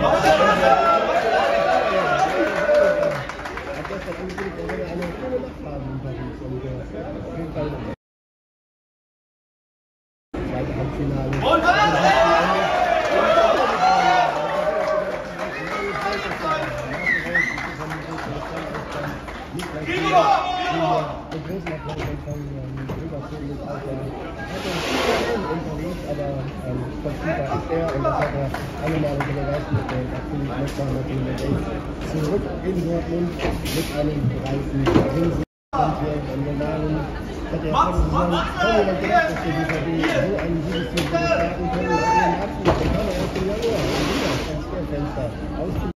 Zurück in Dortmund mit einem breiten Grinsen und einem normalen. Hat er kaum jemand gedacht, dass wir BVB so einen Siegesziel starten können. Und ihren Abschluss, dann kam er erst im Januar wieder ans Transferfenster aus.